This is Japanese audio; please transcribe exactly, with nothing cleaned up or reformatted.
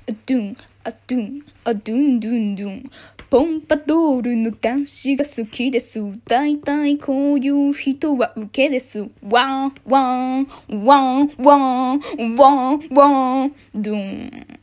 あドゥンあドゥンあドゥンドゥンドゥンポンパドールの男子が好きです。だいたいこういう人はウケです。ワンワンワンワンワンワンドゥン